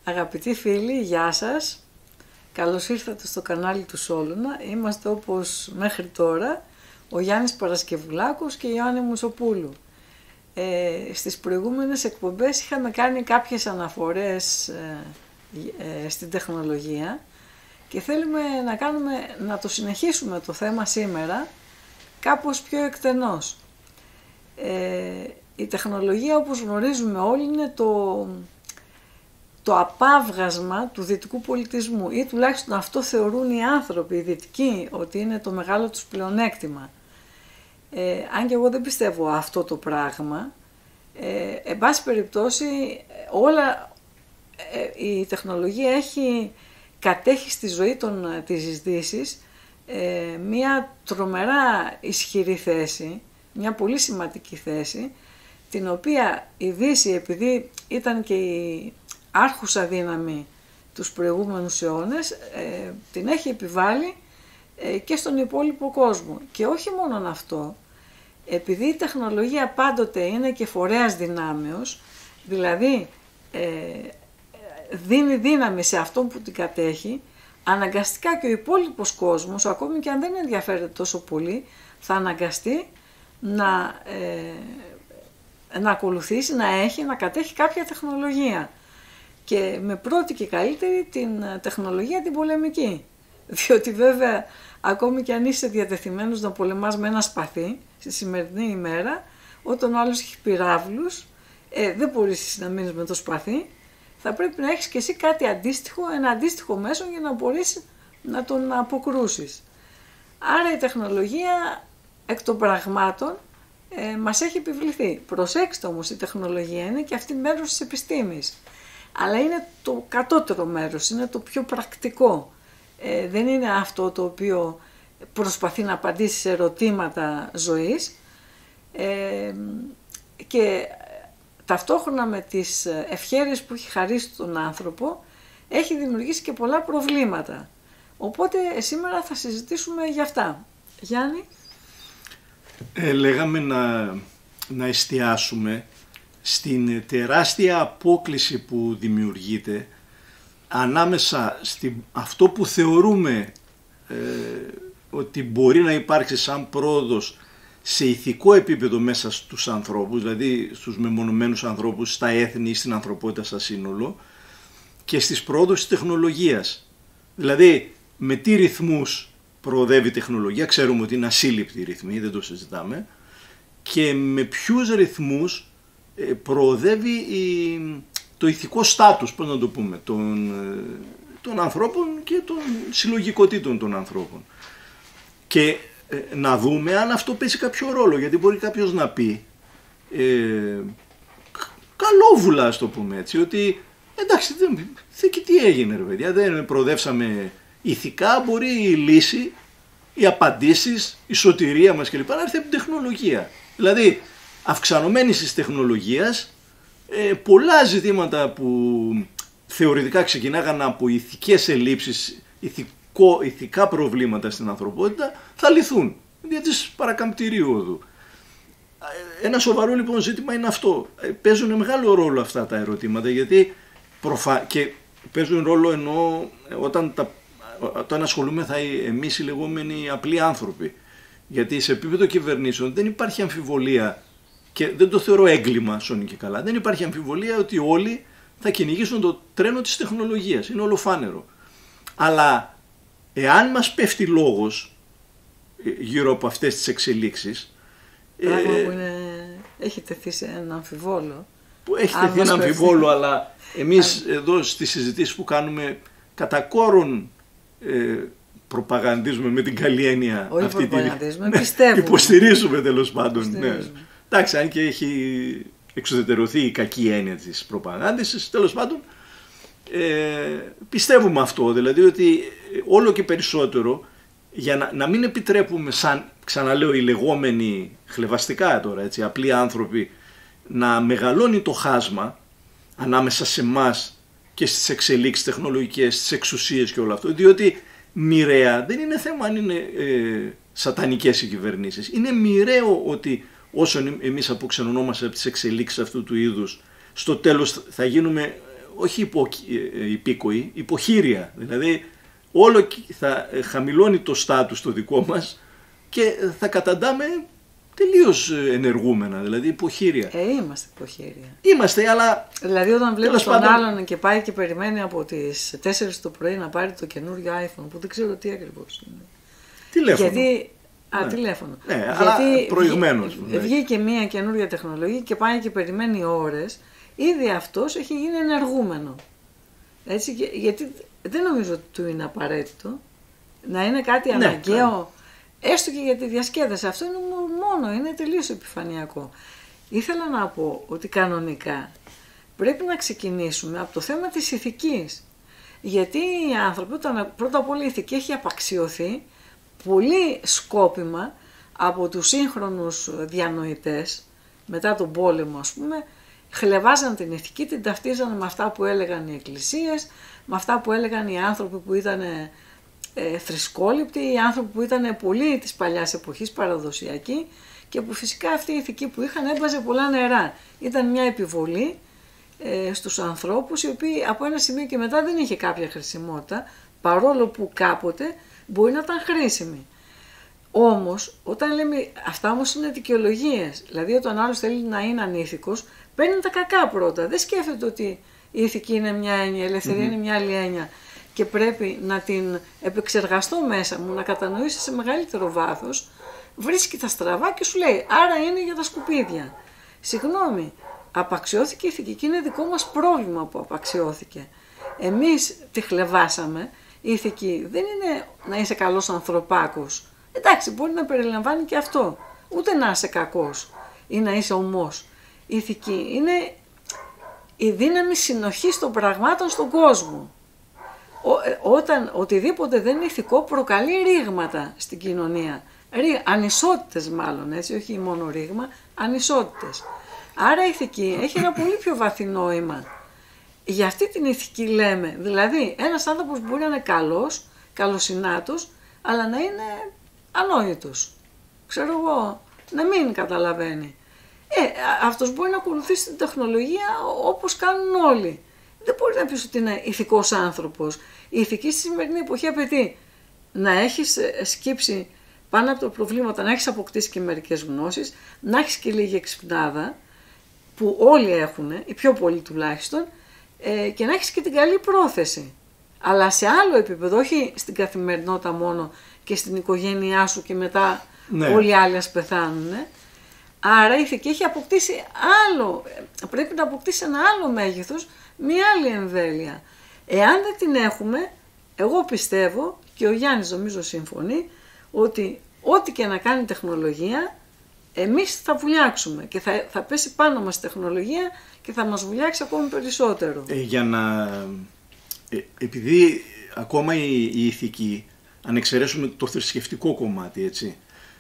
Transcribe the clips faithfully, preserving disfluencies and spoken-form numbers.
Αγαπητοί φίλοι, γεια σας. Καλώς ήρθατε στο κανάλι του Σόλωνα. Είμαστε όπως μέχρι τώρα ο Γιάννης Παρασκευουλάκος και η Ιωάννη Μουσοπούλου. Ε, στις προηγούμενες εκπομπές είχαμε κάνει κάποιες αναφορές ε, ε, στην τεχνολογία και θέλουμε να, κάνουμε, να το συνεχίσουμε το θέμα σήμερα κάπως πιο εκτενώς. Ε, η τεχνολογία, όπως γνωρίζουμε όλοι, είναι το... το απάβγασμα του δυτικού πολιτισμού, ή τουλάχιστον αυτό θεωρούν οι άνθρωποι, οι δυτικοί, ότι είναι το μεγάλο τους πλεονέκτημα. Ε, αν και εγώ δεν πιστεύω αυτό το πράγμα, ε, εν πάση περιπτώσει όλα, ε, η τεχνολογία έχει κατέχει στη ζωή των, της Δύσης ε, μια τρομερά ισχυρή θέση, μια πολύ σημαντική θέση, την οποία η Δύση, επειδή ήταν και η άρχουσα δύναμη τους προηγούμενους αιώνες, ε, την έχει επιβάλει ε, και στον υπόλοιπο κόσμο. Και όχι μόνον αυτό, επειδή η τεχνολογία πάντοτε είναι και φορέας δυνάμεως, δηλαδή ε, δίνει δύναμη σε αυτόν που την κατέχει, αναγκαστικά και ο υπόλοιπος κόσμος, ακόμη και αν δεν ενδιαφέρεται τόσο πολύ, θα αναγκαστεί να, ε, να ακολουθήσει, να έχει, να κατέχει κάποια τεχνολογία. Και με πρώτη και καλύτερη την τεχνολογία την πολεμική. Διότι βέβαια ακόμη και αν είσαι διατεθειμένος να πολεμάς με ένα σπαθί στη σημερινή ημέρα, όταν ο άλλος έχει πυράβλους, ε, δεν μπορείς να μείνεις με το σπαθί, θα πρέπει να έχεις και εσύ κάτι αντίστοιχο, ένα αντίστοιχο μέσο για να μπορείς να τον αποκρούσεις. Άρα η τεχνολογία εκ των πραγμάτων ε, μας έχει επιβληθεί. Προσέξτε όμως, η τεχνολογία είναι και αυτή μέρος της επιστήμης. Αλλά είναι το κατώτερο μέρος, είναι το πιο πρακτικό. Ε, δεν είναι αυτό το οποίο προσπαθεί να απαντήσει σε ερωτήματα ζωής. Ε, και ταυτόχρονα με τις ευχέρειες που έχει χαρίσει τον άνθρωπο, έχει δημιουργήσει και πολλά προβλήματα. Οπότε σήμερα θα συζητήσουμε για αυτά. Γιάννη. Ε, λέγαμε να, να εστιάσουμε στην τεράστια απόκλιση που δημιουργείται ανάμεσα στην αυτό που θεωρούμε ε, ότι μπορεί να υπάρξει σαν πρόοδος σε ηθικό επίπεδο μέσα στους ανθρώπους, δηλαδή στους μεμονωμένους ανθρώπους, στα έθνη ή στην ανθρωπότητα σαν σύνολο, και στις πρόοδους της τεχνολογίας. Δηλαδή με τι ρυθμούς προοδεύει η τεχνολογία, ξέρουμε ότι είναι ασύλληπτη ρυθμή, δεν το συζητάμε, και με ποιους ρυθμούς προοδεύει η, το ηθικό στάτους, πώς να το πούμε, των, των ανθρώπων και των συλλογικοτήτων των ανθρώπων. Και ε, να δούμε αν αυτό παίζει κάποιο ρόλο, γιατί μπορεί κάποιος να πει, ε, καλόβουλα ας το πούμε έτσι, ότι εντάξει, δεν, και τι έγινε ρε παιδιά, δεν προοδεύσαμε ηθικά, μπορεί η λύση, οι απαντήσεις, η σωτηρία μας κλπ. Να έρθει από την τεχνολογία. Δηλαδή, αυξανωμένης της τεχνολογίας, ε, πολλά ζητήματα που θεωρητικά ξεκινάγαν από ηθικές ελλείψεις, ηθικό, ηθικά προβλήματα στην ανθρωπότητα, θα λυθούν δια της παρακαμπτηρίου οδού. Ένα σοβαρό λοιπόν ζήτημα είναι αυτό. Ε, παίζουν μεγάλο ρόλο αυτά τα ερωτήματα, γιατί προφα... και παίζουν ρόλο ενώ όταν, τα... όταν ασχολούμεθα εμείς οι λεγόμενοι απλοί άνθρωποι. Γιατί σε επίπεδο κυβερνήσεων δεν υπάρχει αμφιβολία, και δεν το θεωρώ έγκλημα, σώνει και καλά, δεν υπάρχει αμφιβολία ότι όλοι θα κυνηγήσουν το τρένο της τεχνολογίας. Είναι ολοφάνερο. Αλλά εάν μας πέφτει λόγος γύρω από αυτές τις εξελίξεις... Πράγμα ε, που είναι, έχει τεθεί σε ένα αμφιβόλο. Που έχει τεθεί ένα αμφιβόλο, αλλά εμείς εδώ στις συζητήσεις που κάνουμε κατά κόρον ε, προπαγανδίζουμε με την καλή έννοια. Όχι αυτή προπαγανδίζουμε, την... πιστεύουμε. Υποστηρίζουμε τέλος πάντων. Ναι. Υποστηρίζουμε. Εντάξει, αν και έχει εξουδετερωθεί η κακή έννοια της προπαγάνδησης, τέλος πάντων, ε, πιστεύουμε αυτό, δηλαδή ότι όλο και περισσότερο, για να, να μην επιτρέπουμε, σαν, ξαναλέω, οι λεγόμενοι χλευαστικά τώρα, έτσι, απλοί άνθρωποι, να μεγαλώνει το χάσμα ανάμεσα σε εμάς και στις εξελίξεις τεχνολογικές, στις εξουσίες και όλο αυτό, διότι μοιραία δεν είναι θέμα αν είναι ε, σατανικές οι κυβερνήσεις. Είναι μοιραίο ότι όσον εμείς αποξενωνόμαστε από τις εξελίξεις αυτού του είδους, στο τέλος θα γίνουμε όχι υπο, υπήκοοι, υποχείρια. Δηλαδή όλο θα χαμηλώνει το στάτους το δικό μας και θα καταντάμε τελείως ενεργούμενα, δηλαδή υποχείρια. Ε, είμαστε υποχείρια. Είμαστε, αλλά... Δηλαδή όταν βλέπεις τον πάντων... άλλον και πάει και περιμένει από τις τέσσερις το πρωί να πάρει το καινούριο iPhone, που δεν ξέρω τι ακριβώς είναι. Τηλέφωνο. Γιατί... Α, ναι. τηλέφωνο. Ναι, γιατί αλλά προηγμένως. Βγή, βγήκε μια καινούργια τεχνολογία και πάει και περιμένει ώρες, ήδη αυτός έχει γίνει ενεργούμενο. Έτσι, γιατί δεν νομίζω ότι του είναι απαραίτητο να είναι κάτι ναι, αναγκαίο, ναι. έστω και για τη διασκέδαση. Αυτό είναι μόνο, είναι τελείως επιφανειακό. Ήθελα να πω ότι κανονικά πρέπει να ξεκινήσουμε από το θέμα της ηθικής. Γιατί οι άνθρωποι, όταν πρώτα απ' όλα η ηθική έχει απαξιωθεί πολύ σκόπιμα από τους σύγχρονους διανοητές, μετά τον πόλεμο ας πούμε, χλεβάζαν την ηθική, την ταυτίζαν με αυτά που έλεγαν οι εκκλησίες, με αυτά που έλεγαν οι άνθρωποι που ήταν ε, θρησκόληπτοι, οι άνθρωποι που ήταν πολύ της παλιάς εποχής, παραδοσιακοί, και που φυσικά αυτή η ηθική που είχαν έβαζε πολλά νερά. Ήταν μια επιβολή ε, στους ανθρώπους, οι οποίοι από ένα σημείο και μετά δεν είχε κάποια χρησιμότητα, παρόλο που κάποτε μπορεί να ήταν χρήσιμη. Όμως, όταν λέμε, αυτά όμως είναι δικαιολογίες, δηλαδή όταν άλλος θέλει να είναι ανήθικος, παίρνει τα κακά πρώτα. Δεν σκέφτεται ότι η ηθική είναι μια έννοια, η ελευθερία mm-hmm. είναι μια άλλη έννοια και πρέπει να την επεξεργαστώ μέσα μου, να κατανοήσει σε μεγαλύτερο βάθος, βρίσκει τα στραβά και σου λέει, άρα είναι για τα σκουπίδια. Συγγνώμη, απαξιώθηκε η ηθική και είναι δικό μας πρόβλημα που απαξιώθηκε. Εμείς τη χλεβάσαμε. Η ηθική δεν είναι να είσαι καλός ανθρωπάκος. Εντάξει, μπορεί να περιλαμβάνει και αυτό. Ούτε να είσαι κακός ή να είσαι ομός. Η ηθική είναι η δύναμη συνοχής των πραγμάτων στον κόσμο. Ό, όταν οτιδήποτε δεν είναι ηθικό προκαλεί ρήγματα στην κοινωνία. Ρί, ανισότητες μάλλον, έτσι, όχι μόνο ρήγμα, ανισότητες. Άρα η ηθική έχει ένα πολύ πιο βαθύ νόημα. Για αυτή την ηθική λέμε, δηλαδή ένας άνθρωπος μπορεί να είναι καλός, καλοσυνάτος, αλλά να είναι ανόητος. Ξέρω εγώ, να μην καταλαβαίνει. Ε, αυτός μπορεί να ακολουθήσει την τεχνολογία όπως κάνουν όλοι. Δεν μπορεί να πεις ότι είναι ηθικός άνθρωπος. Η ηθική στη σημερινή εποχή απαιτεί να έχεις σκύψει πάνω από τα προβλήματα, να έχεις αποκτήσει και μερικές γνώσεις, να έχεις και λίγη εξυπνάδα, που όλοι έχουν, οι πιο πολλοί τουλάχιστον, ε, και να έχεις και την καλή πρόθεση. Αλλά σε άλλο επίπεδο, όχι στην καθημερινότητα μόνο και στην οικογένειά σου και μετά ναι. όλοι οι άλλοι ας πεθάνουν. Άρα η ηθική έχει αποκτήσει άλλο, πρέπει να αποκτήσει ένα άλλο μέγεθος, μια άλλη εμβέλεια. Εάν δεν την έχουμε, εγώ πιστεύω, και ο Γιάννης νομίζω συμφωνεί, ότι ό,τι και να κάνει τεχνολογία, εμείς θα βουλιάξουμε και θα, θα πέσει πάνω μας τεχνολογία και θα μας βουλιάξει ακόμη περισσότερο. Ε, για να... Ε, επειδή ακόμα η, η ηθική, αν εξαιρέσουμε το θρησκευτικό κομμάτι, έτσι,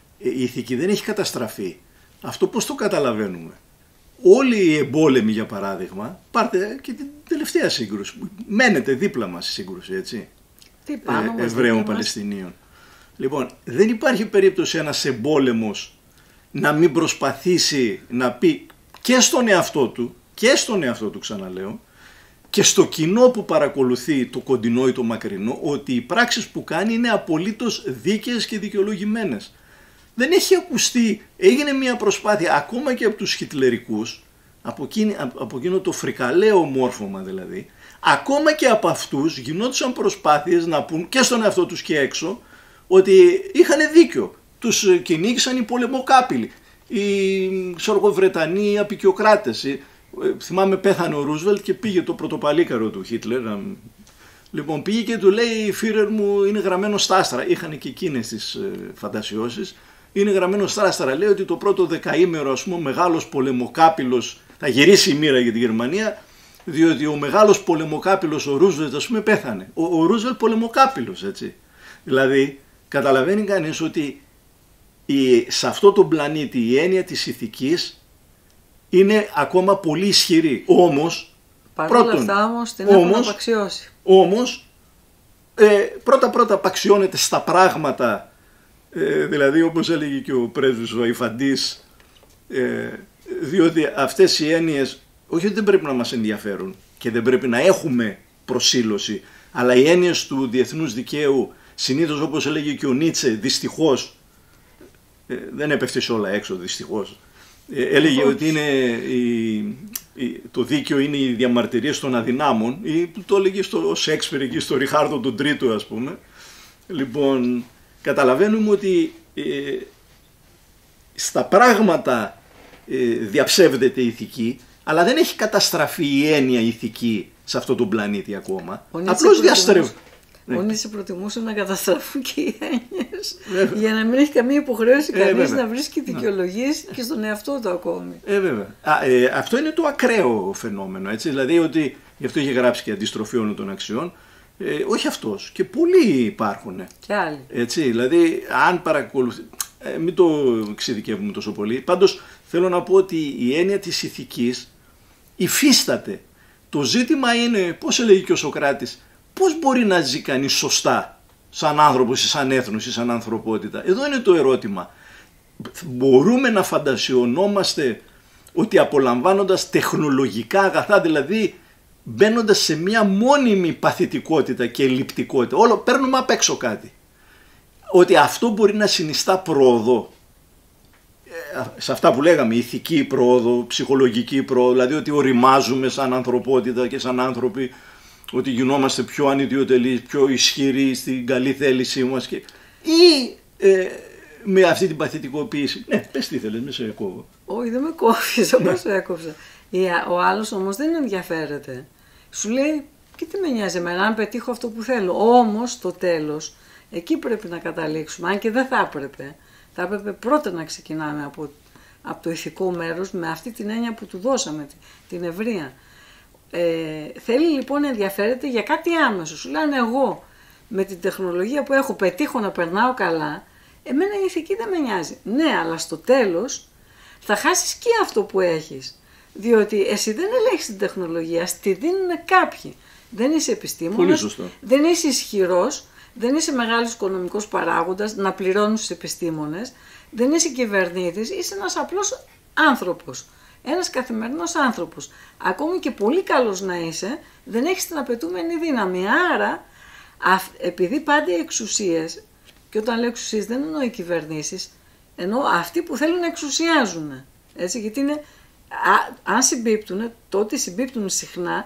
η ηθική δεν έχει καταστραφεί. Αυτό πώς το καταλαβαίνουμε? Όλοι οι εμπόλεμοι, για παράδειγμα, πάρτε και την τελευταία σύγκρουση, που μένετε δίπλα μας η σύγκρουση, έτσι, Τι πάνω ε, Εβραίων Παλαιστινίων. Λοιπόν, δεν υπάρχει περίπτωση ένας εμπόλεμος να μην προσπαθήσει να πει και στον εαυτό του, και στον εαυτό του ξαναλέω, και στο κοινό που παρακολουθεί το κοντινό ή το μακρινό, ότι οι πράξεις που κάνει είναι απολύτως δίκαιες και δικαιολογημένες. Δεν έχει ακουστεί, έγινε μια προσπάθεια ακόμα και από τους χιτλερικούς, από, εκείνη, από εκείνο το φρικαλαίο μόρφωμα δηλαδή, ακόμα και από αυτούς γινόντουσαν προσπάθειες να πούν και στον εαυτό τους και έξω ότι είχαν δίκιο. Τους κυνήγησαν οι πολεμοκάπηλοι, οι Βρετανοί απικιοκράτες. Θυμάμαι πέθανε ο Ρούσβελτ και πήγε το πρωτοπαλίκαρο του Χίτλερ. Λοιπόν, πήγε και του λέει, Φίρερ μου είναι γραμμένο στα άστρα. Είχαν και εκείνες τις φαντασιώσεις. Είναι γραμμένο στα άστρα. Λέει ότι το πρώτο δεκαήμερο, ας πούμε, ο μεγάλος πολεμοκάπηλος θα γυρίσει η μοίρα για τη Γερμανία, διότι ο μεγάλος πολεμοκάπηλος ο Ρούσβελτ, ας πούμε, πέθανε. Ο, ο Ρούσβελτ πολεμοκάπηλος, έτσι. Δηλαδή, καταλαβαίνει κανείς ότι η, σε αυτό τον πλανήτη η έννοια της ηθικής είναι ακόμα πολύ ισχυρή. Όμως, παρ' όλα αυτά όμως την έχουν απαξιώσει. Όμως, ε, πρώτα πρώτα απαξιώνεται στα πράγματα, ε, δηλαδή όπως έλεγε και ο πρέσβης ο Αϊφαντής, ε, διότι αυτές οι έννοιες όχι ότι δεν πρέπει να μας ενδιαφέρουν, και δεν πρέπει να έχουμε προσήλωση. Αλλά οι έννοιες του διεθνούς δικαίου, συνήθως όπως έλεγε και ο Νίτσε, δυστυχώς, ε, δεν έπεφτε σε όλα έξω δυστυχώς, ε, έλεγε ότι είναι η, η, το δίκαιο είναι οι διαμαρτυρίες των αδυνάμων, ή που το έλεγε στο Σέξπιρ εκεί στο Ριχάρδο τον Τρίτο, ας πούμε. Λοιπόν, καταλαβαίνουμε ότι ε, στα πράγματα ε, διαψεύδεται η ηθική, αλλά δεν έχει καταστραφεί η έννοια ηθική σε αυτόν τον πλανήτη ακόμα. Απλώς διαστρέφει. Ο Νίτσε προτιμούσε να καταστραφούν και οι έννοιες, για να μην έχει καμία υποχρέωση ε, κανείς να βρίσκει δικαιολογίες και στον εαυτό του ακόμη. Ε, βέβαια. Α, ε, αυτό είναι το ακραίο φαινόμενο, έτσι. Δηλαδή ότι, γι' αυτό είχε γράψει και Αντιστροφή όλων των αξιών, ε, όχι αυτός, και πολλοί υπάρχουν. Και άλλοι. Έτσι, δηλαδή, αν παρακολουθεί. Ε, μην το εξειδικεύουμε τόσο πολύ. Πάντως, θέλω να πω ότι η έννοια της ηθικής υφίσταται. Το ζήτημα είναι, πώς έλεγε και ο Σωκράτης, πώς μπορεί να ζει κανείς σωστά, σαν άνθρωπος ή σαν έθνος ή σαν ανθρωπότητα. Εδώ είναι το ερώτημα. Μπορούμε να φαντασιωνόμαστε ότι απολαμβάνοντας τεχνολογικά αγαθά, δηλαδή μπαίνοντας σε μια μόνιμη παθητικότητα και ελλειπτικότητα, όλο παίρνουμε απ' έξω κάτι, ότι αυτό μπορεί να συνιστά πρόοδο, σε αυτά που λέγαμε, ηθική πρόοδο, ψυχολογική πρόοδο, δηλαδή ότι οριμάζουμε σαν ανθρωπότητα και σαν άνθρωποι, ότι γινόμαστε πιο ανιδιοτελείς, πιο ισχυροί στην καλή θέλησή μας, και... ή ε, με αυτή την παθητικοποίηση. Ναι, πες τι θέλεις, μη σε κόβω. Όχι, δεν με κόβεις, όπως το έκοψα. Ο άλλος όμως δεν ενδιαφέρεται. Σου λέει, και τι με νοιάζει εμένα, αν πετύχω αυτό που θέλω. Όμως, στο τέλος, εκεί πρέπει να καταλήξουμε, αν και δεν θα έπρεπε. Θα έπρεπε πρώτα να ξεκινάμε από, από το ηθικό μέρος, με αυτή την έννοια που του δώσαμε, την ευρεία. Ε, θέλει λοιπόν να ενδιαφέρεται για κάτι άμεσο. Σου λένε, εγώ με την τεχνολογία που έχω πετύχω να περνάω καλά, εμένα η ηθική δεν με νοιάζει. Ναι, αλλά στο τέλος θα χάσεις και αυτό που έχεις. Διότι εσύ δεν ελέγχεις την τεχνολογία, στη δίνουν κάποιοι. Δεν είσαι επιστήμονας, δεν είσαι ισχυρός, δεν είσαι μεγάλος οικονομικός παράγοντας να πληρώνεις τους επιστήμονες, δεν είσαι κυβερνήτης, είσαι ένας απλός άνθρωπος. Ένας καθημερινός άνθρωπος. Ακόμη και πολύ καλός να είσαι, δεν έχεις την απαιτούμενη δύναμη. Άρα, επειδή πάντα οι εξουσίες, και όταν λέω εξουσίες δεν εννοώ οι κυβερνήσεις, εννοώ αυτοί που θέλουν να εξουσιάζουν. Έτσι, γιατί είναι, α, αν συμπίπτουν, το ότι συμπίπτουν συχνά,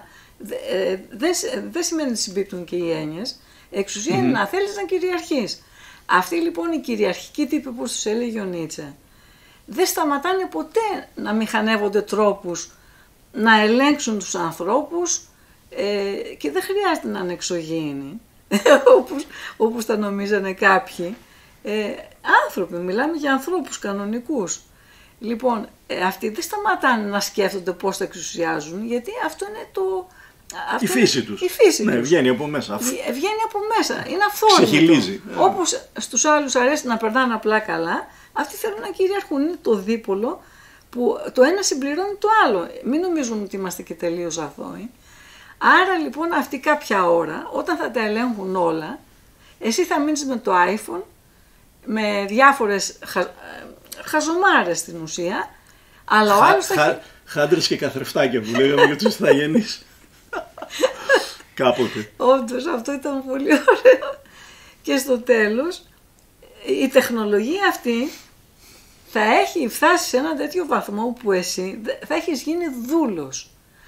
ε, δεν δε σημαίνει ότι συμπίπτουν και οι έννοιες. Εξουσία mm-hmm. είναι να θέλεις να κυριαρχείς. Αυτοί λοιπόν οι κυριαρχικοί τύποι, όπως τους έλεγε ο Νίτσε, δεν σταματάνε ποτέ να μηχανεύονται τρόπους να ελέγξουν τους ανθρώπους, ε, και δεν χρειάζεται να είναι εξωγήινοι, όπως, όπως τα νομίζανε κάποιοι. Ε, άνθρωποι, μιλάμε για ανθρώπους κανονικούς. Λοιπόν, ε, αυτοί δεν σταματάνε να σκέφτονται πώς θα εξουσιάζουν, γιατί αυτό είναι το... Αυτό η φύση τους. Η φύση ναι, τους. Βγαίνει από μέσα. Βγαίνει από μέσα. Είναι αυθόρμητο. Ξεχυλίζει. Όπως στους άλλους αρέσει να περνάνε απλά καλά, αυτοί θέλουν να κυριαρχούν. Είναι το δίπολο που το ένα συμπληρώνει το άλλο. Μην νομίζουν ότι είμαστε και τελείως αθώοι. Άρα λοιπόν αυτή κάποια ώρα, όταν θα τα ελέγχουν όλα, εσύ θα μείνεις με το iPhone, με διάφορες χα... χαζομάρες στην ουσία, αλλά ο Χα, άλλος θα... Χα, χάντρες και καθρεφτάκια που λέγαμε για τους ηθαγενείς. Κάποτε. Όντως, αυτό ήταν πολύ ωραίο. Και στο τέλος, η τεχνολογία αυτή θα έχει φτάσει σε ένα τέτοιο βαθμό που εσύ θα έχεις γίνει δούλος,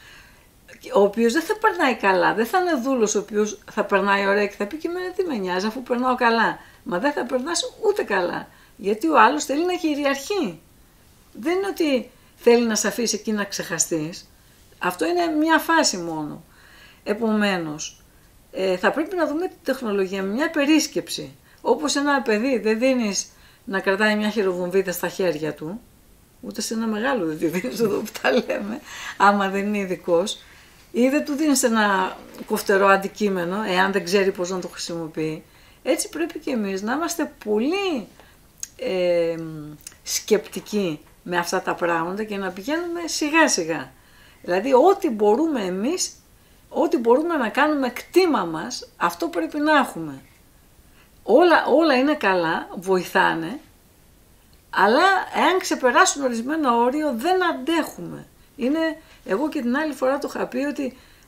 ο οποίος δεν θα περνάει καλά. Δεν θα είναι δούλος ο οποίος θα περνάει ωραία και θα πει και εμένα τι με νοιάζει αφού περνάω καλά. Μα δεν θα περνάς ούτε καλά. Γιατί ο άλλος θέλει να κυριαρχεί. Δεν είναι ότι θέλει να σε αφήσει εκεί να ξεχαστείς. Αυτό είναι μια φάση μόνο. Επομένως, ε, θα πρέπει να δούμε τη τεχνολογία με μια περίσκεψη. Όπως ένα παιδί δεν δίνεις να κρατάει μια χειροβομβίδα στα χέρια του, ούτε σε ένα μεγάλο δεν τη δίνεις εδώ που τα λέμε, άμα δεν είναι ειδικός, ή δεν του δίνεις ένα κοφτερό αντικείμενο, εάν δεν ξέρει πώς να το χρησιμοποιεί. Έτσι πρέπει και εμείς να είμαστε πολύ ε, σκεπτικοί με αυτά τα πράγματα και να πηγαίνουμε σιγά σιγά. Δηλαδή ό,τι μπορούμε εμείς, ό,τι μπορούμε να κάνουμε κτήμα μας, αυτό πρέπει να έχουμε. Όλα, όλα είναι καλά, βοηθάνε, αλλά εάν ξεπεράσουν ορισμένο όριο δεν αντέχουμε. Είναι, εγώ και την άλλη φορά το είχα πει ότι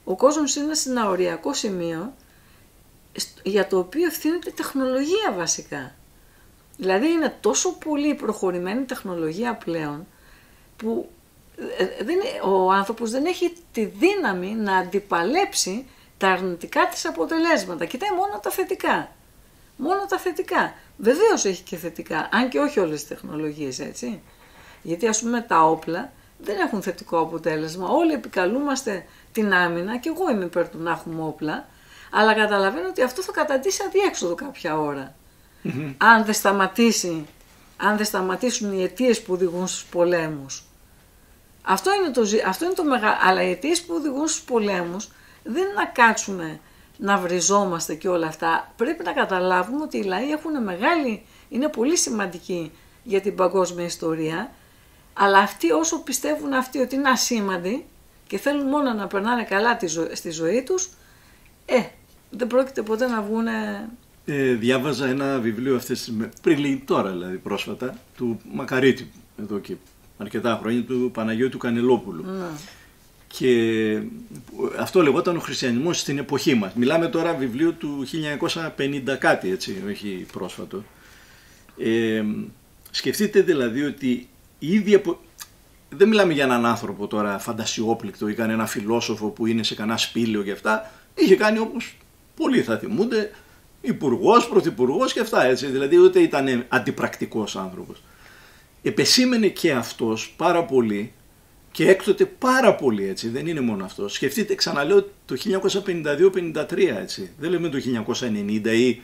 ο κόσμος είναι σε ένα οριακό σημείο για το οποίο ευθύνεται η τεχνολογία βασικά. Δηλαδή είναι τόσο πολύ προχωρημένη τεχνολογία πλέον που δεν, ο άνθρωπος δεν έχει τη δύναμη να αντιπαλέψει τα αρνητικά της αποτελέσματα. Κοιτάει μόνο τα θετικά. Μόνο τα θετικά. Βεβαίως έχει και θετικά, αν και όχι όλες τις τεχνολογίες, έτσι. Γιατί ας πούμε τα όπλα δεν έχουν θετικό αποτέλεσμα. Όλοι επικαλούμαστε την άμυνα και εγώ είμαι υπέρ του να έχουμε όπλα, αλλά καταλαβαίνω ότι αυτό θα καταντήσει αδιέξοδο κάποια ώρα. Mm-hmm. Αν δεν σταματήσει, αν δεν σταματήσουν οι αιτίες που οδηγούν στους πολέμους. Αυτό είναι το, αυτό είναι το μεγάλο. Αλλά οι αιτίες που οδηγούν στους πολέμους δεν είναι να κάτσουμε να βριζόμαστε και όλα αυτά. Πρέπει να καταλάβουμε ότι οι λαοί έχουν μεγάλη, είναι πολύ σημαντικοί για την παγκόσμια ιστορία, αλλά αυτοί όσο πιστεύουν αυτοί ότι είναι ασήμαντοι και θέλουν μόνο να περνάνε καλά τη ζω... στη ζωή τους, ε, δεν πρόκειται ποτέ να βγούνε... Ε, διάβαζα ένα βιβλίο αυτές, πριν τώρα δηλαδή πρόσφατα, του Μακαρίτη, εδώ και αρκετά χρόνια, του Παναγιώτου Κανελόπουλου. Mm. Και αυτό λεγόταν ο χριστιανισμός στην εποχή μας. Μιλάμε τώρα βιβλίο του χίλια εννιακόσια πενήντα κάτι, έτσι, όχι πρόσφατο. Ε, σκεφτείτε δηλαδή ότι η ίδια... Δεν μιλάμε για έναν άνθρωπο τώρα φαντασιόπληκτο ή κανένα φιλόσοφο που είναι σε κανένα σπήλαιο και αυτά. Είχε κάνει όπως πολλοί θα θυμούνται, υπουργός, πρωθυπουργός και αυτά, έτσι. Δηλαδή ούτε ήταν αντιπρακτικός άνθρωπος. Επεσήμενε και αυτός πάρα πολύ και έκτοτε πάρα πολύ, έτσι, δεν είναι μόνο αυτό. Σκεφτείτε, ξαναλέω, το χίλια εννιακόσια πενήντα δύο πενήντα τρία, έτσι. Δεν λέμε το χίλια εννιακόσια ενενήντα ή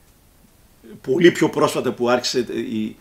πολύ πιο πρόσφατα που άρχισε η,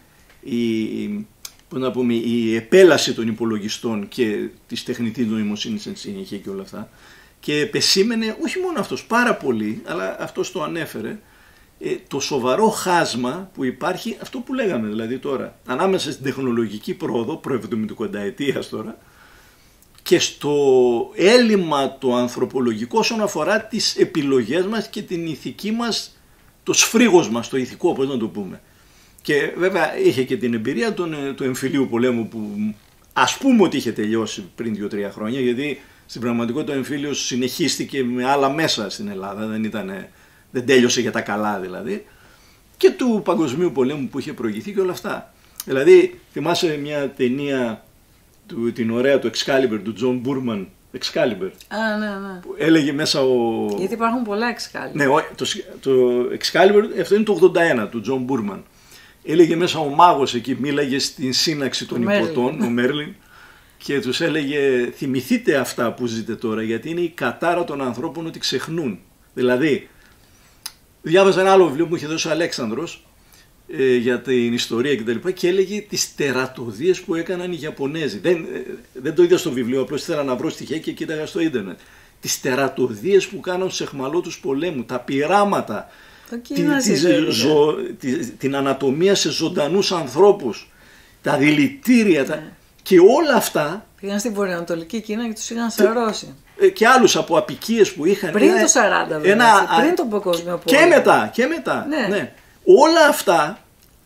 η, πώς να πούμε, η επέλαση των υπολογιστών και της τεχνητής νοημοσύνης εν συνεχεία και όλα αυτά. Και επεσήμενε, όχι μόνο αυτός, πάρα πολύ, αλλά αυτός το ανέφερε, ε, το σοβαρό χάσμα που υπάρχει, αυτό που λέγαμε δηλαδή τώρα, ανάμεσα στην τεχνολογική πρόοδο, προεβδομηκονταετίας τώρα, και στο έλλειμμα το ανθρωπολογικό όσον αφορά τις επιλογές μας και την ηθική μας, το σφρίγος μας, το ηθικό, πώς να το πούμε. Και βέβαια είχε και την εμπειρία του εμφυλίου πολέμου που ας πούμε ότι είχε τελειώσει πριν δύο τρία χρόνια, γιατί στην πραγματικότητα ο εμφύλιος συνεχίστηκε με άλλα μέσα στην Ελλάδα, δεν, ήταν, δεν τέλειωσε για τα καλά δηλαδή, και του Παγκοσμίου Πολέμου που είχε προηγηθεί και όλα αυτά. Δηλαδή θυμάσαι μια ταινία, του, την ωραία του Excalibur, του Τζον Μπούρμαν, Excalibur. Α, ναι, ναι. Που έλεγε μέσα ο... Γιατί υπάρχουν πολλά Excalibur. Ναι, το, το Excalibur, αυτό είναι το ογδόντα ένα του Τζον Μπούρμαν. Έλεγε μέσα ο μάγος εκεί, μίλαγε στην σύναξη των υποτών, ο Μέρλιν, και τους έλεγε θυμηθείτε αυτά που ζείτε τώρα, γιατί είναι η κατάρα των ανθρώπων ότι ξεχνούν. Δηλαδή, διάβαζα ένα άλλο βιβλίο που μου είχε δώσει ο Αλέξανδρος ε, για την ιστορία κτλ. Και, και έλεγε τις τερατωδίες που έκαναν οι Ιαπωνέζοι. Δεν, ε, δεν το είδα στο βιβλίο, απλώς ήθελα να βρω στοιχεία και κοίταγα στο ίντερνετ. Τις τερατωδίες που κάναν στους αιχμαλώτους πολέμου, τα πειράματα, την, τη, ζω, τη, την ανατομία σε ζωντανούς ανθρώπους, τα δηλητήρια, ναι. τα... και όλα αυτά... Πήγαν στην βορειοανατολική Κίνα και τους είχαν σαρώσει. Και άλλους από απικίες που είχαν... Πριν ένα, το σαράντα βέβαια, ένα, πριν τον Παγκόσμιο Πόλεμο. Και μετά, και μετά. Ναι. Ναι. Όλα αυτά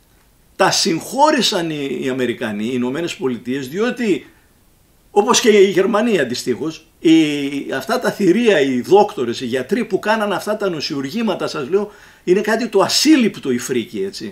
τα συγχώρησαν οι, οι Αμερικανοί, οι Ηνωμένες Πολιτείες, διότι όπως και η Γερμανία αντιστοίχως, οι, αυτά τα θηρία, οι δόκτορες, οι γιατροί που κάναν αυτά τα νοσιουργήματα, σας λέω, είναι κάτι το ασύλληπτο η φρίκη, έτσι.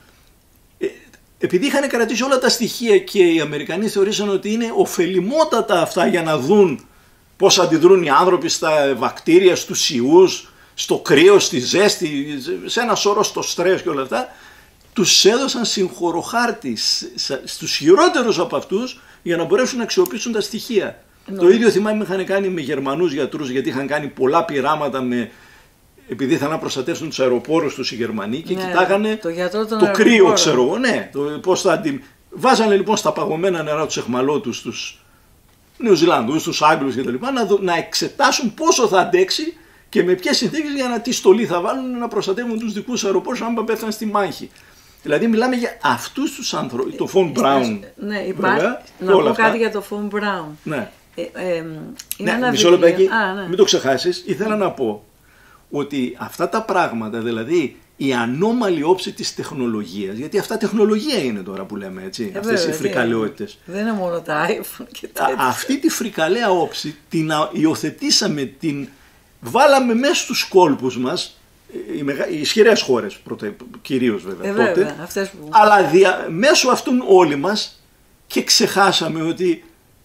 Ε, επειδή είχαν κρατήσει όλα τα στοιχεία και οι Αμερικανοί θεωρήσαν ότι είναι ωφελημότατα αυτά για να δουν πώς αντιδρούν οι άνθρωποι στα βακτήρια, στους ιούς, στο κρύο, στη ζέστη, σε ένα σώρο στο στρες και όλα αυτά, τους έδωσαν συγχωροχάρτη στους χειρότερους από αυτούς για να μπορέσουν να αξιοποιήσουν τα στοιχεία. No. Το ίδιο θυμάμαι είχαν κάνει με Γερμανούς γιατρούς, γιατί είχαν κάνει πολλά πειράματα με... επειδή ήθελαν να προστατεύσουν τους αεροπόρους τους οι Γερμανοί και ναι, κοιτάγανε το, το κρύο, ξέρω εγώ. Ναι, το, πώς θα αντι... Βάζανε λοιπόν στα παγωμένα νερά τους αιχμαλώτους, τους Νεοζηλανδούς, τους Άγγλους κτλ. Να, να εξετάσουν πόσο θα αντέξει και με ποιες συνθήκες για να τι στολή θα βάλουν να προστατεύουν τους δικούς αεροπόρους αν πέφτουν στη μάχη. Δηλαδή μιλάμε για αυτούς τους ανθρώπους, το Φον Μπράουν. Ναι, υπάρχει. Να πω αυτά. Κάτι για το Φον Μπράουν. Ναι. Ε, ε, ναι, ένα μισό λεπτάκι, ναι. Μην το ξεχάσεις. Ήθελα να πω ότι αυτά τα πράγματα, δηλαδή η ανώμαλη όψη της τεχνολογίας, γιατί αυτά τεχνολογία είναι τώρα που λέμε, έτσι, ε, αυτές βέβαια, οι φρικαλαιότητες. Δεν είναι μόνο τα iPhone και τέτοια. Αυτή τη φρικαλαία όψη την υιοθετήσαμε, την βάλαμε μέσα στους κόλπους μας, οι, μεγα... οι ισχυρές χώρες πρώτα, κυρίως βέβαια, ε, τότε, βέβαια, αυτές που... αλλά δια... μέσω αυτών όλοι μας, και ξεχάσαμε ότι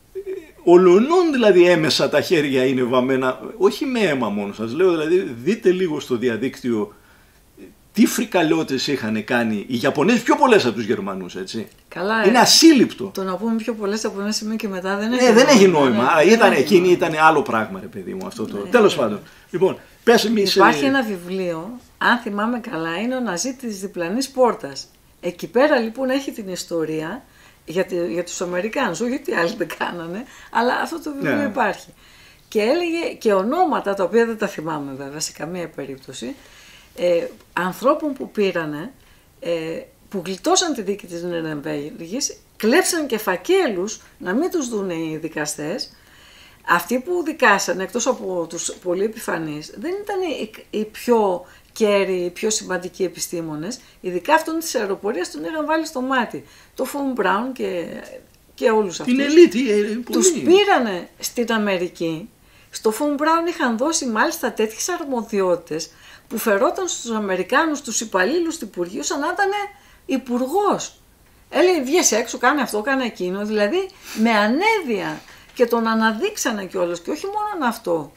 ολονών δηλαδή έμεσα τα χέρια είναι βαμμένα, όχι με αίμα μόνο σας λέω, δηλαδή δείτε λίγο στο διαδίκτυο τι φρικαλαιότητες είχαν κάνει οι Ιαπωνέζοι, πιο πολλές από τους Γερμανούς, έτσι. Καλά, είναι ε, ασύλληπτο. Το να πούμε πιο πολλές από ένα σημείο και μετά δεν έχει ε, νόημα. δεν έχει νόημα. Ναι, ήταν, δεν εκείνη έχει ήταν άλλο πράγμα, ρε παιδί μου, αυτό το. Ναι, Τέλος ναι. πάντων. Λοιπόν, πες εμείς, υπάρχει ε... ένα βιβλίο, αν θυμάμαι καλά, είναι ο Ναζί της διπλανής πόρτας. Εκεί πέρα λοιπόν έχει την ιστορία για, τη, για τους Αμερικάνους, όχι ότι άλλοι δεν κάνανε, αλλά αυτό το βιβλίο ναι. υπάρχει. Και έλεγε και ονόματα, τα οποία δεν τα θυμάμαι βέβαια σε καμία περίπτωση, ε, ανθρώπων που πήρανε, ε, που γλιτώσαν τη δίκη της Νιρεμβέργης, κλέψαν και φακέλους να μην τους δουν οι δικαστές. Αυτοί που δικάσανε, εκτός από τους πολύ επιφανείς, δεν ήταν οι, οι πιο κέρυοι, οι πιο σημαντικοί επιστήμονες. Ειδικά αυτόν της αεροπορίας τον είχαν βάλει στο μάτι. Το Φον Μπράουν και, και όλους αυτούς. Την ελίτη. Τους πήρανε στην Αμερική. Στο Φον Μπράουν είχαν δώσει μάλιστα τέτοιες αρμοδιότητες που φερόταν στους Αμερικάνους, τους υπαλλήλους του Υπουργείου, σαν να ήταν υπουργός. Έλεγε βγες έξω, κάνε αυτό, κάνε εκείνο. Δηλαδή με ανέδεια. Και τον αναδείξανε κιόλας. Και όχι μόνο αυτό.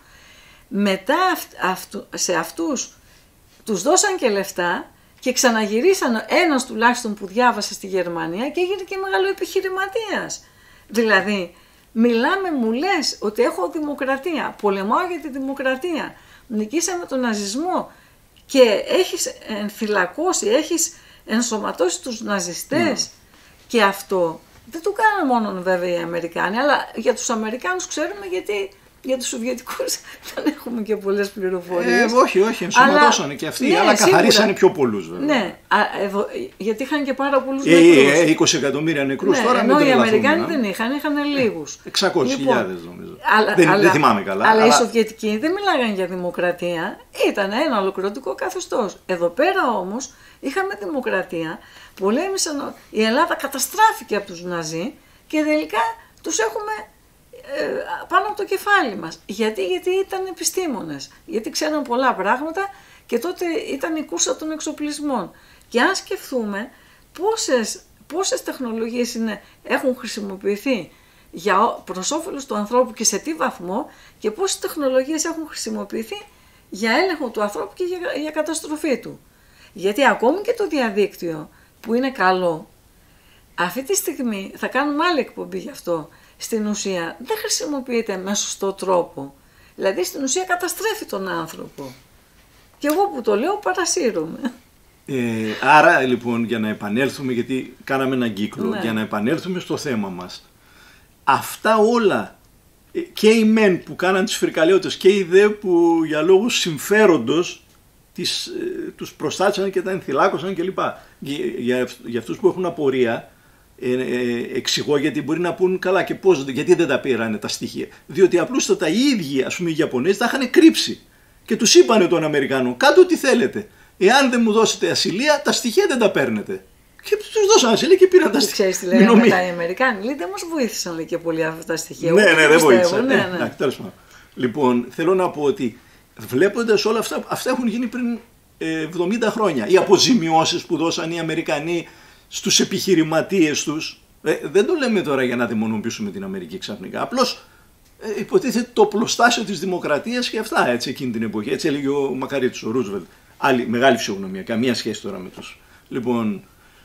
Μετά αυτού, σε αυτούς τους δώσαν και λεφτά και ξαναγυρίσαν, ένας τουλάχιστον που διάβασε στη Γερμανία και έγινε και μεγάλο επιχειρηματίας. Δηλαδή, μιλάμε, μου λες ότι έχω δημοκρατία, πολεμάω για τη δημοκρατία, νικήσαμε τον ναζισμό και έχεις φυλακώσει, έχεις ενσωματώσει τους ναζιστές mm. και αυτό δεν το κάνουν μόνο βέβαια οι Αμερικάνοι, αλλά για τους Αμερικάνους ξέρουμε, γιατί για τους Σοβιετικούς δεν έχουμε και πολλές πληροφορίες. Ε, όχι, όχι, ενσωματώσανε αλλά, και αυτοί, ναι, αλλά καθαρίσανε πιο πολλούς βέβαια. Ναι, α, εδώ, γιατί είχαν και πάρα πολλούς ε, νεκρούς. Ε, είκοσι εκατομμύρια νεκρούς, ναι, τώρα ενώ μην οι Αμερικάνοι να. δεν είχαν, είχαν λίγους. εξακόσιες χιλιάδες λοιπόν, νομίζω. Αλλά, δεν, αλλά, δεν θυμάμαι καλά. Αλλά, αλλά οι Σοβιετικοί δεν μιλάγαν για δημοκρατία, ήταν ένα ολοκληρωτικό καθεστώς. Εδώ πέρα όμως είχαμε δημοκρατία, πολέμησαν, η Ελλάδα καταστράφηκε από τους Ναζί και τελικά τους έχουμε ε, πάνω από το κεφάλι μας. Γιατί, γιατί ήταν επιστήμονες, γιατί ξέραν πολλά πράγματα και τότε ήταν η κούρσα των εξοπλισμών. Και αν σκεφτούμε πόσες, πόσες τεχνολογίες είναι, έχουν χρησιμοποιηθεί για, προς όφελος του ανθρώπου και σε τι βαθμό, και πόσες τεχνολογίες έχουν χρησιμοποιηθεί για έλεγχο του ανθρώπου και για, για καταστροφή του. Γιατί ακόμη και το διαδίκτυο που είναι καλό, αυτή τη στιγμή θα κάνουμε άλλη εκπομπή γι' αυτό, στην ουσία δεν χρησιμοποιείται με σωστό τρόπο. Δηλαδή στην ουσία καταστρέφει τον άνθρωπο. Και εγώ που το λέω παρασύρωμαι. Ε, άρα λοιπόν, για να επανέλθουμε, γιατί κάναμε έναν κύκλο, ναι. για να επανέλθουμε στο θέμα μας, αυτά όλα, και οι μεν που κάναν τις φρικαλαιότητες και οι δε που για λόγους συμφέροντος τις, τους προστάτησαν και τα ενθυλάκωσαν κλπ. Για, για, για αυτούς που έχουν απορία, ε, ε, εξηγώ γιατί μπορεί να πούν καλά και πώς, γιατί δεν τα πήρανε τα στοιχεία. Διότι απλούστατα οι ίδιοι, ας πούμε οι Ιαπωνέζοι, τα είχαν κρύψει και τους είπανε τον Αμερικανό, κάντε ό,τι θέλετε. Εάν δεν μου δώσετε ασυλία, τα στοιχεία δεν τα παίρνετε. Και τους δώσαν ασυλία και πήραν τα στοιχεία. Ξέρεις τι λέγανε μετά οι Αμερικάνοι, λέει, δεν μας βοήθησαν λέει, και πολύ αυτά τα στοιχεία. Ναι, ναι, δεν βοήθησαν. Ναι, ναι. Ναι, τέλος πάντων. Λοιπόν, θέλω να πω ότι βλέποντας όλα αυτά, αυτά έχουν γίνει πριν εβδομήντα χρόνια. Οι αποζημιώσεις που δώσαν οι Αμερικανοί στους επιχειρηματίες τους, ε, δεν το λέμε τώρα για να δαιμονοποιήσουμε την Αμερική ξαφνικά. Απλώς ε, υποτίθεται το πλωστάσιο της δημοκρατίας και αυτά έτσι εκείνη την εποχή. Έτσι έλεγε ο Μακαρίτης, ο Ρούσβελτ. Άλλη μεγάλη φυσιογνωμία, καμία σχέση τώρα με τους. Λοιπόν,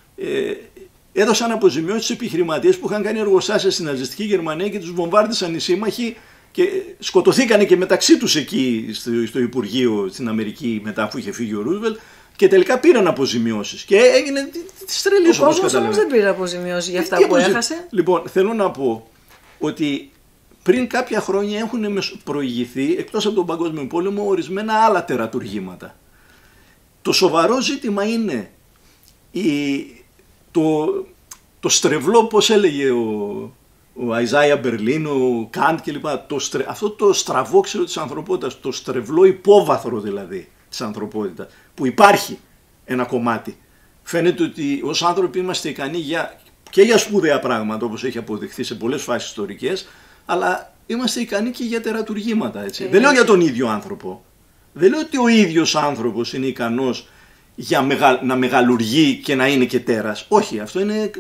ε, έδωσαν αποζημιώσεις στους επιχειρηματίες που είχαν κάνει εργοστάσια στην ναζιστική Γερμανία και τους βομβάρδισαν οι σύμμαχοι και σκοτωθήκανε και μεταξύ τους εκεί στο, στο Υπουργείο στην Αμερική μετά που είχε φύγει ο Ρούσβελτ και τελικά πήραν αποζημιώσεις και έγινε της τρελής. Ο κόσμος όμως δεν πήρε αποζημιώσεις για αυτά που αποζη... έχασε. Λοιπόν, θέλω να πω ότι πριν κάποια χρόνια έχουν προηγηθεί εκτός από τον Παγκόσμιο Πόλεμο ορισμένα άλλα τερατουργήματα. Το σοβαρό ζήτημα είναι η, το, το στρεβλό, πώς έλεγε ο, ο Αϊζάια Μπερλίν, ο Καντ κλπ. Το στρε, αυτό το στραβόξερο της ανθρωπότητας, το στρεβλό υπόβαθρο δηλαδή της ανθρωπότητας που υπάρχει. ένα κομμάτι. Φαίνεται ότι ως άνθρωποι είμαστε ικανοί για, και για σπουδαία πράγματα, όπως έχει αποδειχθεί σε πολλές φάσεις ιστορικές, αλλά είμαστε ικανοί και για τερατουργήματα. Έτσι. Ε, Δεν λέω για τον ίδιο άνθρωπο. Δεν λέω ότι ο ίδιος άνθρωπος είναι ικανός για μεγα, να μεγαλουργεί και να είναι και τέρας. Όχι, αυτό είναι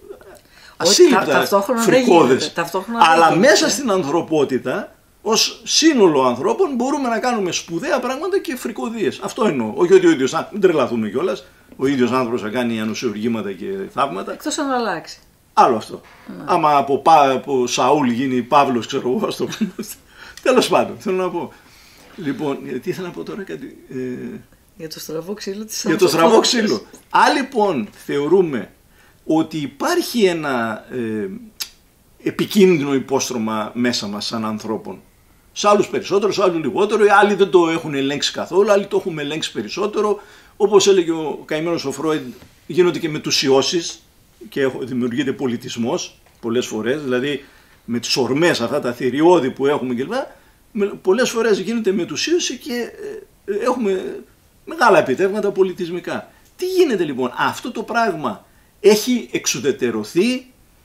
ασύλληπτα φρικώδες. Αλλά μέσα στην ανθρωπότητα, ως σύνολο ανθρώπων, μπορούμε να κάνουμε σπουδαία πράγματα και φρικωδίες. Αυτό εννοώ. Όχι ότι ο ίδιος άνθρωπος, μην τρελαθούμε κιόλας, ο ίδιος άνθρωπος θα κάνει ανοσιουργήματα και θαύματα. Εκτός αν αλλάξει. Άλλο αυτό. Ναι. Άμα από, από Σαούλ γίνει Παύλος, ξέρω εγώ, στο πούμε. Τέλος πάντων, θέλω να πω. Λοιπόν, τι ήθελα να πω τώρα, κάτι. Ε... Για το στραβό ξύλο της Για το στραβό ξύλο. Αν λοιπόν θεωρούμε ότι υπάρχει ένα ε, επικίνδυνο υπόστρωμα μέσα μας σαν ανθρώπων, σε άλλους περισσότερο, σε άλλους λιγότερο, οι άλλοι δεν το έχουν ελέγξει καθόλου, άλλοι το έχουμε ελέγξει περισσότερο. Όπως έλεγε ο καημένος ο Φρόιντ, γίνονται και μετουσιώσεις και δημιουργείται πολιτισμός πολλές φορές, δηλαδή με τις ορμές αυτά τα θηριώδη που έχουμε κλπ. Πολλές φορές γίνεται μετουσίωση και έχουμε μεγάλα επιτεύγματα πολιτισμικά. Τι γίνεται λοιπόν, αυτό το πράγμα έχει εξουδετερωθεί,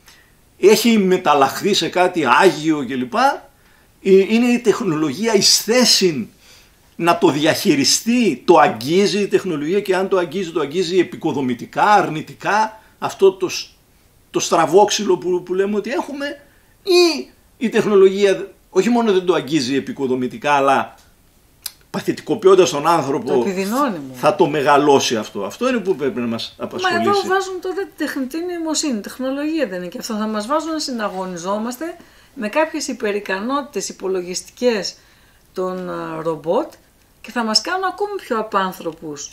έχει μεταλλαχθεί σε κάτι άγιο κλπ. Είναι η τεχνολογία εις θέση να το διαχειριστεί, το αγγίζει η τεχνολογία και αν το αγγίζει, το αγγίζει επικοδομητικά, αρνητικά, αυτό το, το στραβόξυλο που, που λέμε ότι έχουμε, ή η τεχνολογία όχι μόνο δεν το αγγίζει επικοδομητικά, αλλά παθητικοποιώντας τον άνθρωπο το θα το μεγαλώσει αυτό. Αυτό είναι που πρέπει να μας απασχολήσει. Μα εδώ βάζουν τότε τεχνητή νοημοσύνη, τεχνολογία δεν είναι και αυτό. Θα μας βάζουν να συναγωνιζόμαστε με κάποιες υπερικανότητες υπολογιστικές των ρομπότ και θα μας κάνουν ακόμη πιο απάνθρωπους,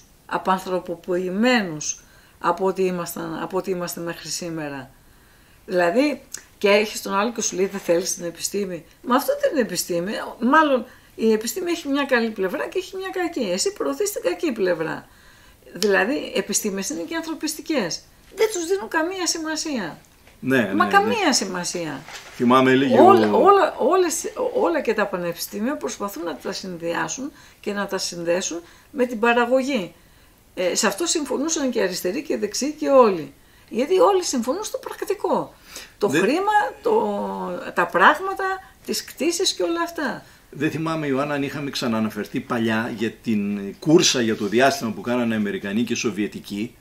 απανθρωποποιημένους από ό,τι ήμασταν, από ό,τι είμαστε μέχρι σήμερα. Δηλαδή, και έχεις τον άλλο και σου λέει δεν θέλεις την επιστήμη. Μα αυτό δεν είναι επιστήμη. Μάλλον η επιστήμη έχει μια καλή πλευρά και έχει μια κακή. Εσύ προωθείς την κακή πλευρά. Δηλαδή, επιστήμες είναι και ανθρωπιστικές. Δεν τους δίνουν καμία σημασία. Ναι, Μα ναι, καμία ναι. σημασία. Θυμάμαι λίγο... όλα, όλα, όλες, όλα και τα πανεπιστήμια προσπαθούν να τα συνδυάσουν και να τα συνδέσουν με την παραγωγή. Ε, σε αυτό συμφωνούσαν και αριστεροί και δεξιοί και όλοι. Γιατί όλοι συμφωνούν στο πρακτικό. Το Δεν... χρήμα, το, τα πράγματα, τις κτήσεις και όλα αυτά. Δεν θυμάμαι, Ιωάννα, αν είχαμε ξανααναφερθεί παλιά για την κούρσα για το διάστημα που κάνανε Αμερικανοί και Σοβιετικοί,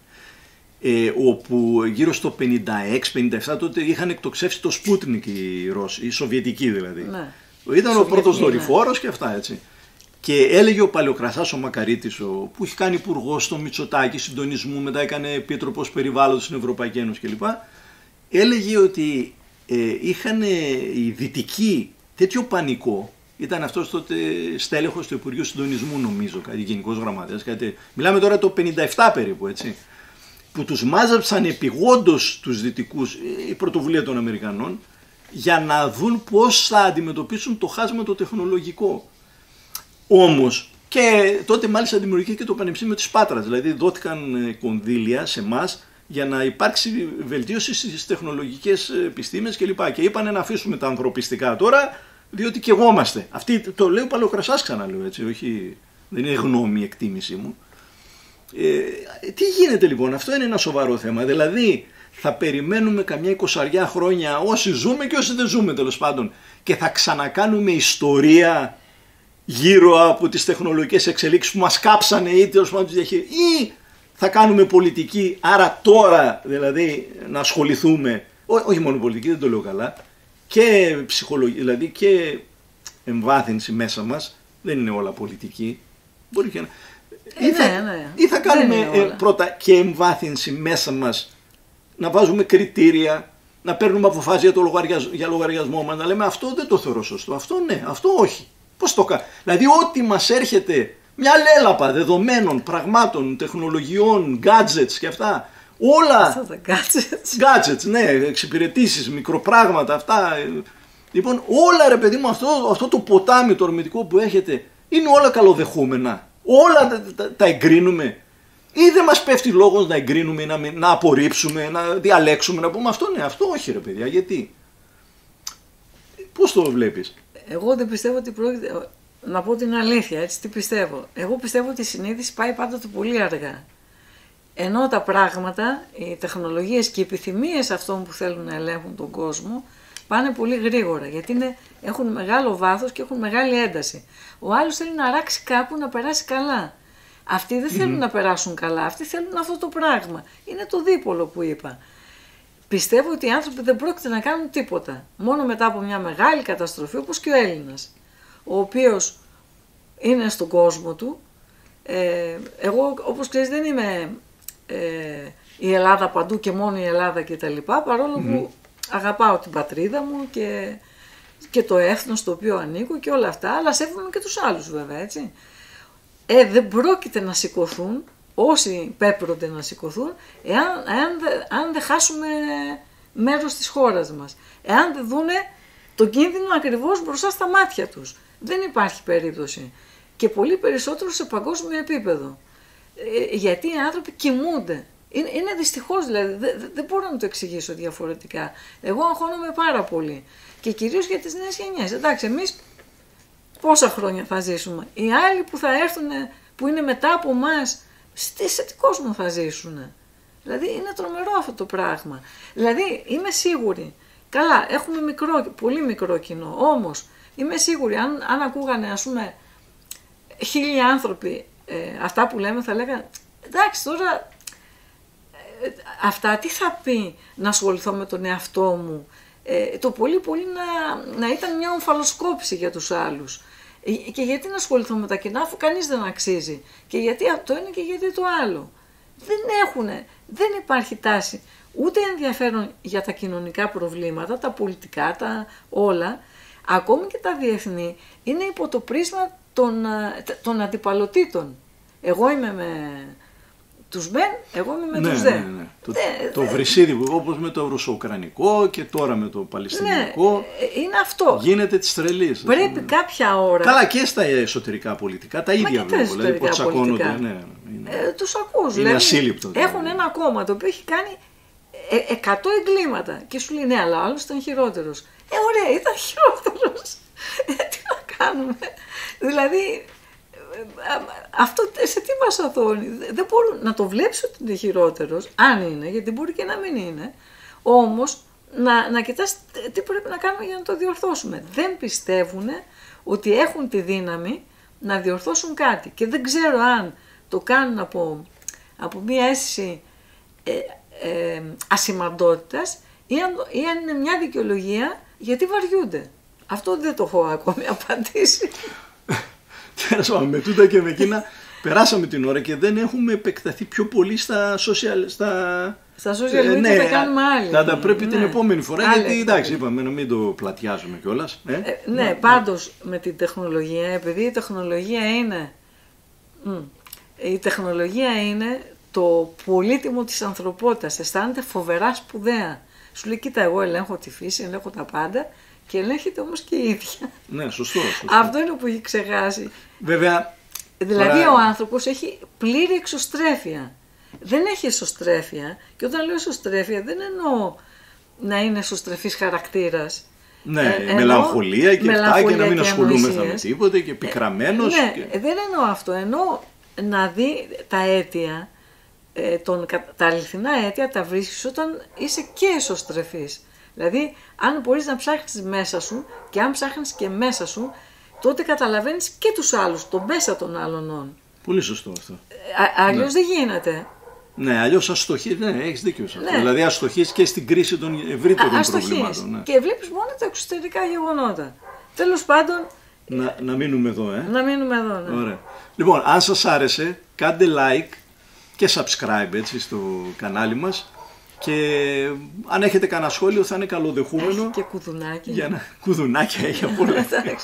ε, όπου γύρω στο πενήντα έξι πενήντα επτά τότε είχαν εκτοξεύσει το Σπούτνικ οι Ρώσοι, οι Σοβιετικοί δηλαδή. Ναι. Ήταν ο πρώτος δορυφόρος ναι. Και αυτά έτσι. Και έλεγε ο Παλαιοκρασάς ο Μακαρίτης, ο, που είχε κάνει υπουργός στο Μητσοτάκη συντονισμού, μετά έκανε επίτροπος περιβάλλοντος στην Ευρωπαϊκή Ένωση κλπ. Έλεγε ότι ε, είχαν οι δυτικοί τέτοιο πανικό. Ήταν αυτός τότε στέλεχος του Υπουργείου Συντονισμού, νομίζω, κάτι γενικός γραμματέας. Κάτι... Μιλάμε τώρα το πενήντα επτά περίπου, έτσι. Που τους μάζεψαν επιγόντως τους δυτικούς, η πρωτοβουλία των Αμερικανών, για να δουν πώς θα αντιμετωπίσουν το χάσμα το τεχνολογικό. Όμως, και τότε μάλιστα δημιουργήθηκε το Πανεπιστήμιο της Πάτρας, δηλαδή δόθηκαν κονδύλια σε εμάς για να υπάρξει βελτίωση στις τεχνολογικές επιστήμες κλπ. Και είπανε να αφήσουμε τα ανθρωπιστικά τώρα, διότι και εγώ είμαστε. Αυτή το λέω Παλαιοκρασάς, ξαναλέω έτσι, όχι, δεν είναι γνώμη η εκτίμησή μου. Ε, τι γίνεται λοιπόν, αυτό είναι ένα σοβαρό θέμα. Δηλαδή, θα περιμένουμε καμιά εικοσαριά χρόνια όσοι ζούμε και όσοι δεν ζούμε τέλος πάντων και θα ξανακάνουμε ιστορία γύρω από τις τεχνολογικές εξελίξεις που μας κάψανε ή τέλος πάντων τις διαχείρισης, ή θα κάνουμε πολιτική, άρα τώρα δηλαδή να ασχοληθούμε, ό, όχι μόνο πολιτική, δεν το λέω καλά, και ψυχολογία, δηλαδή και εμβάθυνση μέσα μας, δεν είναι όλα πολιτική, μπορεί και να... Ε, ή, θα, ναι, ναι. ή θα κάνουμε ε, πρώτα και εμβάθυνση μέσα μας, να βάζουμε κριτήρια, να παίρνουμε αποφάσεις για, το λογαριασμό, για λογαριασμό μας, να λέμε αυτό δεν το θεωρώ σωστό, αυτό ναι, αυτό όχι. Πώς το κάνω. Δηλαδή ό,τι μας έρχεται, μια λέλαπα δεδομένων, πραγμάτων, τεχνολογιών, gadgets και αυτά, όλα... Αυτά τα gadgets. Gadgets, ναι, εξυπηρετήσεις, μικροπράγματα, αυτά. Λοιπόν, όλα ρε παιδί μου, αυτό, αυτό το ποτάμι το ορμητικό που έχετε, είναι όλα καλοδεχούμενα. Όλα τα, τα, τα εγκρίνουμε. Ή δεν μας πέφτει λόγος να εγκρίνουμε, να, να απορρίψουμε, να διαλέξουμε, να πούμε αυτό ναι, αυτό όχι ρε παιδιά, γιατί. Πώς το βλέπεις. Εγώ δεν πιστεύω ότι πρόκειται. Να πω την αλήθεια, έτσι τι πιστεύω. Εγώ πιστεύω ότι η συνείδηση πάει πάντοτε πολύ αργά. Ενώ τα πράγματα, οι τεχνολογίες και οι επιθυμίες αυτών που θέλουν να ελέγχουν τον κόσμο πάνε πολύ γρήγορα, γιατί είναι, έχουν μεγάλο βάθος και έχουν μεγάλη ένταση. Ο άλλος θέλει να αράξει κάπου να περάσει καλά. Αυτοί δεν θέλουν mm-hmm. να περάσουν καλά, αυτοί θέλουν αυτό το πράγμα. Είναι το δίπολο που είπα. Πιστεύω ότι οι άνθρωποι δεν πρόκειται να κάνουν τίποτα. Μόνο μετά από μια μεγάλη καταστροφή, όπως και ο Έλληνας, ο οποίος είναι στον κόσμο του. Ε, εγώ, όπως ξέρεις, δεν είμαι ε, η Ελλάδα παντού και μόνο η Ελλάδα κτλ. Παρόλο mm-hmm. που αγαπάω την πατρίδα μου και, και το έθνος στο οποίο ανήκω και όλα αυτά, αλλά σέβομαι και τους άλλους βέβαια, έτσι. Ε, δεν πρόκειται να σηκωθούν, όσοι πέπρονται να σηκωθούν, εάν, εάν, αν δεν χάσουμε μέρος της χώρας μας. Εάν δεν δούνε τον κίνδυνο ακριβώς μπροστά στα μάτια τους. Δεν υπάρχει περίπτωση. Και πολύ περισσότερο σε παγκόσμιο επίπεδο. Ε, γιατί οι άνθρωποι κοιμούνται. Είναι, είναι δυστυχώς, δηλαδή, δεν, δεν μπορώ να το εξηγήσω διαφορετικά. Εγώ αγχώνομαι πάρα πολύ. Και κυρίως για τις νέες γενιές. Εντάξει, εμείς πόσα χρόνια θα ζήσουμε. Οι άλλοι που θα έρθουν, που είναι μετά από εμάς, σε τι κόσμο θα ζήσουν. Δηλαδή είναι τρομερό αυτό το πράγμα. Δηλαδή είμαι σίγουρη, καλά έχουμε μικρό, πολύ μικρό κοινό, όμως είμαι σίγουρη αν, αν ακούγανε ας πούμε χίλιοι άνθρωποι ε, αυτά που λέμε θα λέγανε εντάξει τώρα ε, αυτά τι θα πει να ασχοληθώ με τον εαυτό μου. Ε, το πολύ πολύ να, να ήταν μια ομφαλοσκόπηση για τους άλλους. Και γιατί να ασχοληθώ με τα κοινά αφού κανείς δεν αξίζει. Και γιατί αυτό είναι και γιατί το άλλο. Δεν έχουνε, δεν υπάρχει τάση ούτε ενδιαφέρον για τα κοινωνικά προβλήματα, τα πολιτικά, τα όλα. Ακόμη και τα διεθνή είναι υπό το πρίσμα των, των αντιπαλωτήτων. Εγώ είμαι με τους μεν, εγώ είμαι με ναι, τους δε. Ναι, ναι. Το, δε, το δε. βρυσίδι, όπως με το ρωσο-ουκρανικό και τώρα με το παλαιστινικό. Ναι, είναι αυτό. Γίνεται της τρελής. Πρέπει κάποια ώρα. Καλά και στα εσωτερικά πολιτικά, τα ίδια βλέπω. Δηλαδή πώς τσακώνονται. Ναι, ε, τους ακούς. Είναι δηλαδή, ασύλληπτο. Έχουν ένα κόμμα το οποίο έχει κάνει ε, εκατό εγκλήματα και σου λέει ναι, αλλά ο άλλος ήταν χειρότερος. Ε, ωραία, ήταν χειρότερος. Ε, τι να κάνουμε. Δηλαδή. Αυτό σε τι μας αθώνει. Δεν μπορούν να το βλέπεις ότι είναι χειρότερος, αν είναι, γιατί μπορεί και να μην είναι. Όμως να, να κοιτάς τι πρέπει να κάνουμε για να το διορθώσουμε. Δεν πιστεύουν ότι έχουν τη δύναμη να διορθώσουν κάτι. Και δεν ξέρω αν το κάνουν από, από μία αίσθηση ε, ε, ασημαντότητας ή αν, ή αν είναι μια δικαιολογία γιατί βαριούνται. Αυτό δεν το έχω ακόμη απαντήσει. Με τούτα και με εκείνα περάσαμε την ώρα και δεν έχουμε επεκταθεί πιο πολύ στα social, στα... Στα social media ε, ναι, τα κάνουμε άλλοι. Θα τα πρέπει ναι. την επόμενη φορά, Άλλη. γιατί εντάξει είπαμε να μην το πλατιάζουμε κιόλας. Ε? Ε, ναι, ναι, πάντως με την τεχνολογία, επειδή η τεχνολογία είναι, μ, η τεχνολογία είναι το πολύτιμο της ανθρωπότητας, αισθάνεται φοβερά σπουδαία. Σου λέει κοίτα εγώ ελέγχω τη φύση, ελέγχω τα πάντα. Και ελέγχεται όμως και η ίδια. Ναι, σωστό, σωστό. Αυτό είναι που έχει ξεχάσει. Βέβαια. Δηλαδή τώρα... ο άνθρωπος έχει πλήρη εξωστρέφεια. Δεν έχει εσωστρέφεια. Και όταν λέω εσωστρέφεια δεν εννοώ να είναι εσωστρεφής χαρακτήρας. Ναι, ε, μελαγχολία και αυτά και να μην ασχολούμεθα με τίποτε και πικραμένος. Ε, ναι, και... δεν εννοώ αυτό. Εννοώ να δει τα αίτια, ε, τον, τα αληθινά αίτια τα βρίσκεις όταν είσαι και εσωστρεφής. Δηλαδή, αν μπορείς να ψάχνεις μέσα σου και αν ψάχνεις και μέσα σου, τότε καταλαβαίνεις και τους άλλους, το μέσα των άλλων. Πολύ σωστό αυτό. Α, αλλιώς ναι. δεν γίνεται. Ναι, αλλιώς αστοχείς, ναι, έχεις δίκιο σε αυτό. Ναι. Δηλαδή αστοχείς και στην κρίση των ευρύτερων Α, προβλημάτων. Ναι. Και βλέπεις μόνο τα εξωτερικά γεγονότα. Τέλος πάντων... Να, να μείνουμε εδώ, ε. Να μείνουμε εδώ, ναι. Ωραία. Λοιπόν, αν σας άρεσε, κάντε like και subscribe έτσι, στο κανάλι μας. Και αν έχετε κανένα σχόλιο θα είναι καλοδεχούμενο. Έχει και κουδουνάκι. Για να... Κουδουνάκια έχει από όλα.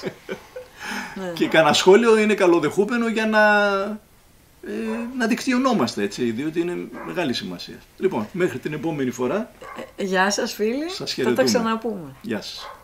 Και κανένα σχόλιο είναι καλοδεχούμενο για να, ε, να δικτυωνόμαστε έτσι, διότι είναι μεγάλη σημασία. Λοιπόν, μέχρι την επόμενη φορά. Ε, γεια σας φίλοι, σας θα τα ξαναπούμε. Γεια σας.